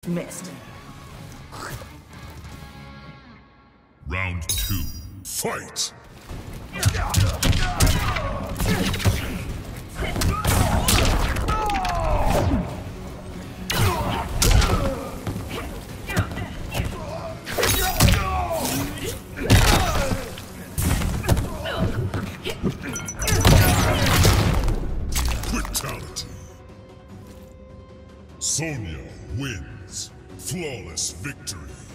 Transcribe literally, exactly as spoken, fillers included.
Dismissed. Round two. Fight! Fatality. Sonya wins. Flawless victory.